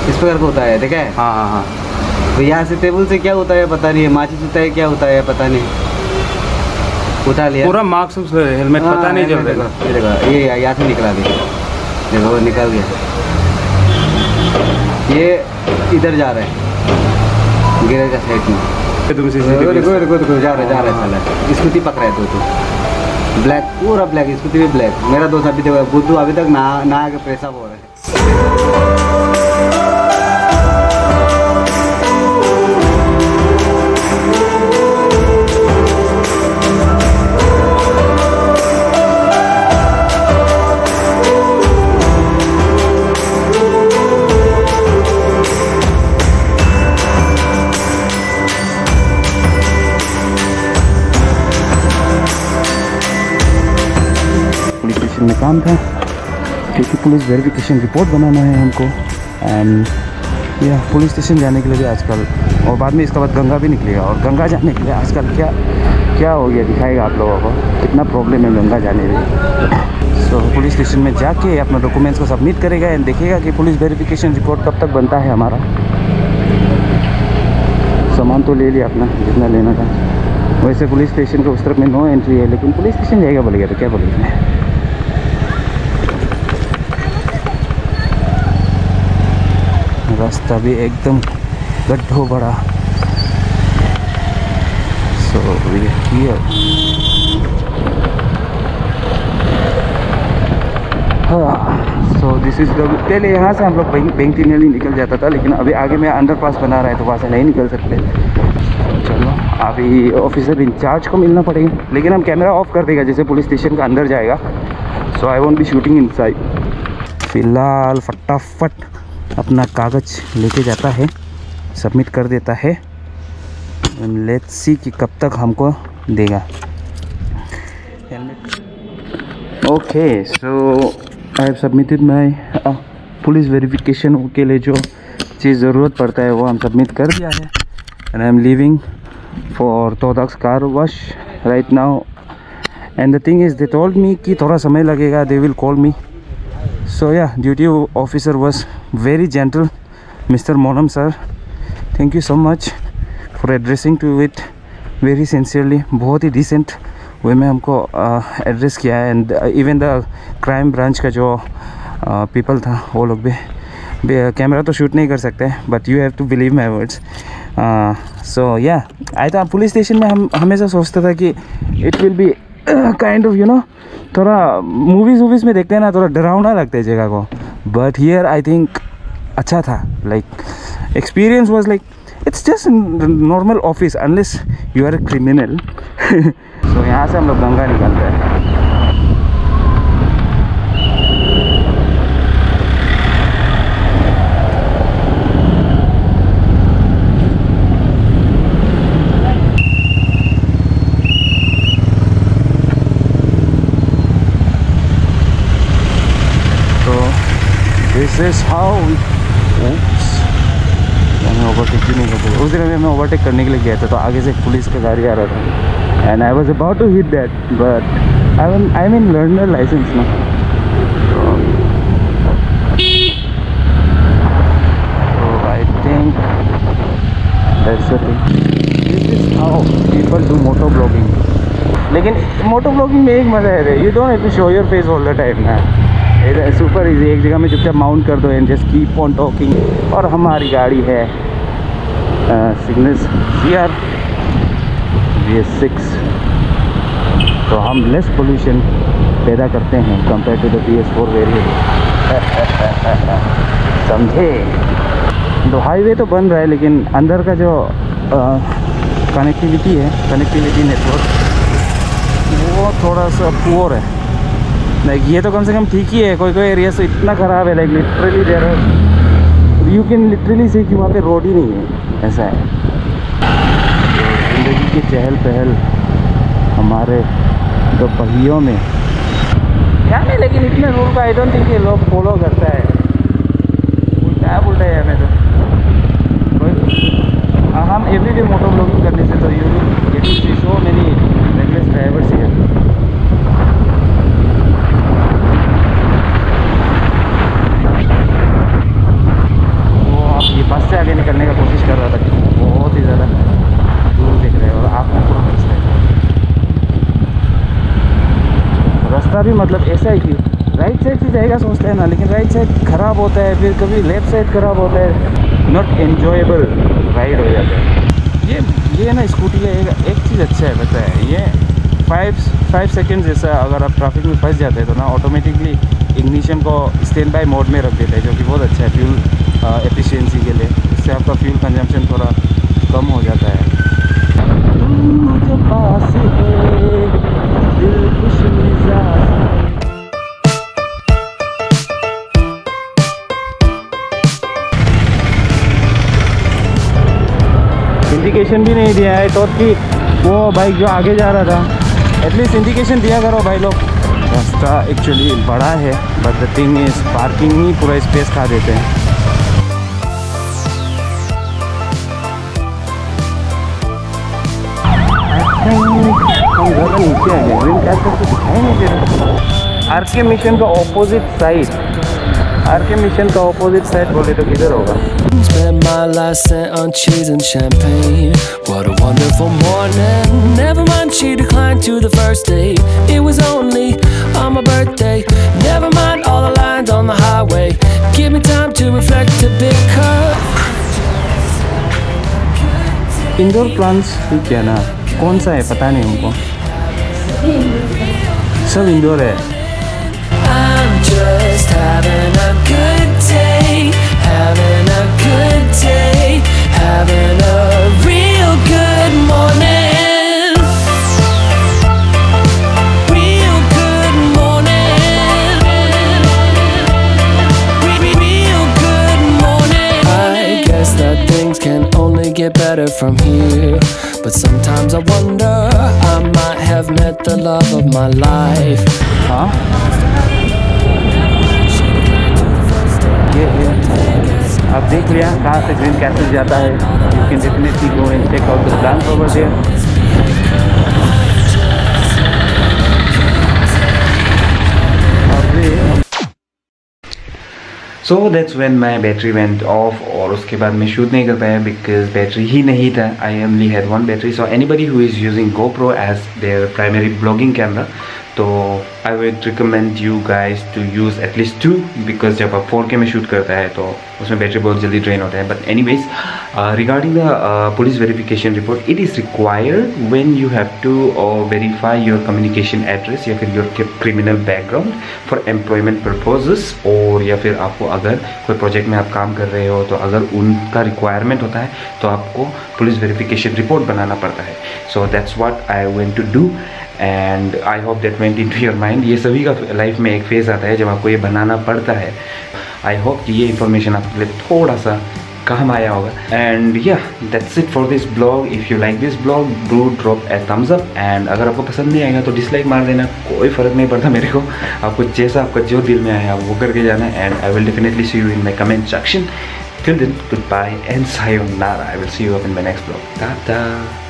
इस प्रकार का होता है, देखा है? हाँ हाँ हाँ। तो यहाँ से टेबल से क्या होता है पता नहीं है, माचिस होता है, क्या होता है पता नहीं। उठा लिया पूरा मार्क्स हेलमेट पता नहीं चल रहा। ये देखो, ये यहाँ से निकला दिया, देखो वो निकल गया। ये इधर जा रहा है गिरे का साइड में। तुमसे देखो जा रहा है साला। स्कूटी पकड़ा है तो ब्लैक, पूरा ब्लैक, स्कूटी भी ब्लैक। मेरा दोस्त अभी देखो बुद्धू अभी तक ना आके पेशाब हो रहा है। में काम था क्योंकि पुलिस वेरिफिकेशन रिपोर्ट बनाना है हमको। एंड या पुलिस स्टेशन जाने के लिए भी आजकल, और बाद में इसके बाद गंगा भी निकलेगा, और गंगा जाने के लिए आजकल क्या हो गया दिखाएगा आप लोगों को, कितना प्रॉब्लम है गंगा जाने में। सो पुलिस स्टेशन में जाके अपना डॉक्यूमेंट्स को सबमिट करेगा एंड देखेगा कि पुलिस वेरिफिकेशन रिपोर्ट कब तक बनता है हमारा। सामान तो ले लिया अपना जितना लेना था। वैसे पुलिस स्टेशन के उस तरफ में नो एंट्री है, लेकिन पुलिस स्टेशन जाएगा बोलेगा तो क्या बोलेगा। रास्ता भी एकदम गड्ढो बड़ा। So here so this is the, पहले यहाँ से हम लोग बेंगटिनली निकल जाता था, लेकिन अभी आगे में अंडरपास बना रहा है तो वहाँ से नहीं निकल सकते। चलो अभी ऑफिसर इंचार्ज को मिलना पड़ेगा, लेकिन हम कैमरा ऑफ कर देगा जैसे पुलिस स्टेशन का अंदर जाएगा। So I won't be shooting inside. फिलहाल फटाफट अपना कागज़ लेके जाता है, सबमिट कर देता है। लेट्स सी कि कब तक हमको देगा। Okay so I have submitted my police verification के लिए जो चीज़ ज़रूरत पड़ता है वो हम सबमिट कर दिया है। And I am leaving for तोदाक्स car wash right now. And the thing is they told me कि थोड़ा समय लगेगा, they will call me. So yeah, duty officer was very gentle, Mr. Monam sir. Thank you so much for addressing to it very sincerely. बहुत ही decent वे में हमको address किया है। And even the crime branch का जो people था वो लोग भी कैमरा तो शूट नहीं कर सकते, but you have to believe my words. So yeah I था पुलिस स्टेशन में हम हमेशा सोचते था कि it will be kind of you know, थोड़ा मूवीज़ में देखते हैं ना, थोड़ा डरावना लगता है जगह को। बट हियर आई थिंक अच्छा था। Like experience was like it's just normal office unless you are a criminal. So यहाँ से हम लोग गंगा निकलते हैं। This is how oops, मैं ओवरटेक भी नहीं करता। उस दिन मैं ओवरटेक करने के लिए गया था तो आगे से एक पुलिस का गाड़ी आ रहा था and I was about to hit that, but I mean learner licence ना। तो I think that's the thing. This is how people do moto vlogging. लेकिन मोटो ब्लॉगिंग में एक मज़ा है, you don't have to show your face all the time ना। Super easy, एक जगह में चुपचाप माउंट कर दो and just keep on talking. और हमारी गाड़ी है सिग्नस CR VS6, तो हम लेस पोल्यूशन पैदा करते हैं compare to the PS4 variant. समझे? तो हाईवे तो बन रहा है, लेकिन अंदर का जो कनेक्टिविटी नेटवर्क वो थोड़ा सा पुअर है। लाइक ये तो कम से कम ठीक ही है, कोई एरिया से इतना ख़राब है, like literally there you can literally say कि वहाँ पे रोड ही नहीं है, ऐसा है। ज़िंदगी की चहल पहल हमारे दो पहियों में क्या नहीं, लेकिन इतने रूल का आई डोंट थिंक ये लोग फॉलो करता है। क्या बोलता है हमें तो हम एवरीडे मोटो ब्लॉगिंग करने से तो you will get to see so many reckless drivers here. मतलब ऐसा है कि राइट साइड से जाएगा सोचता है ना, लेकिन राइट साइड ख़राब होता है, फिर कभी लेफ़्ट साइड ख़राब होता है, नॉट एन्जॉयबल राइड हो जाता है। ये ना स्कूटी का एक चीज़ अच्छा है, पता है, ये 5 सेकेंड जैसा अगर आप ट्रैफिक में फंस जाते हैं तो ना ऑटोमेटिकली इग्निशन को स्टैंड बाय मोड में रख देता है, जो कि बहुत अच्छा है फ्यूल एफिशिएंसी के लिए। इससे आपका फ्यूल कंजम्पशन थोड़ा कम हो जाता है। जो पास है दिल खुश मिजाज। इंडिकेशन भी नहीं दिया है तो कि वो बाइक जो आगे जा रहा था, एटलीस्ट इंडिकेशन दिया करो भाई लोग। रास्ता एक्चुअली बड़ा है, but the thing is parking ही पूरा स्पेस खा देते हैं। हम ज़्यादा नीचे आ गए, ग्रीन कैसल तो दिखाई नहीं दे रहा। आरके मिशन का ऑपोजिट साइड, आरके मिशन का ऑपोजिट साइड बोले तो किधर होगा? Spent my last cent on cheese and champagne. What a wonderful morning. Never mind, she declined to the first date. It was only on my birthday. Never mind all the lines on the highway. Give me time to reflect a bit. Indoor plants ठीक है ना, कौन सा है पता नहीं हमको, सब इंडोर है। I'm just having a good day, having a good day, having a real good morning, real good morning, real good morning. I guess that things can only get better from here, but sometimes I wonder I might have met the love of my life. हाँ आप देख लिया कहाँ से green Castle जाता है। You can definitely go and check out the plants over there. So that's when my battery went off, और उसके बाद मैं शूट नहीं कर पाया बिकॉज बैटरी ही नहीं था। I only had one battery. So anybody who is using GoPro as their primary blogging camera, तो I would recommend you guys to use at least 2, because जब आप 4K में शूट करता है तो उसमें बैटरी बहुत जल्दी ड्रेन होता है। But anyways, regarding the police verification report, it is required when you have to verify your communication address या फिर your criminal background for employment purposes, और या फिर आपको अगर कोई प्रोजेक्ट में आप काम कर रहे हो तो अगर उनका रिक्वायरमेंट होता है तो आपको पुलिस वेरिफिकेशन रिपोर्ट बनाना पड़ता है। So that's what I went to do and I hope that went into your mind. ये सभी का लाइफ में एक फेज़ आता है जब आपको ये बनाना पड़ता है। आई होप कि ये इन्फॉर्मेशन आपके लिए थोड़ा सा काम आया होगा। एंड या that's it for this blog. If you like this blog do drop a thumbs up, and अगर आपको पसंद नहीं आएगा तो डिसलाइक मार देना, कोई फ़र्क नहीं पड़ता मेरे को। आपको जैसा आपका जो दिल में आया वो करके जाना, and I will definitely see you in my comment section. Till then, goodbye and sayonara. I will see you up in my next vlog. Ta-ta.